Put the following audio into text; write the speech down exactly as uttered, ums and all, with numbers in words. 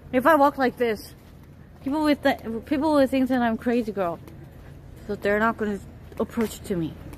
If I walk like this, people will th people will think that I'm crazy girl. So they're not gonna approach to me.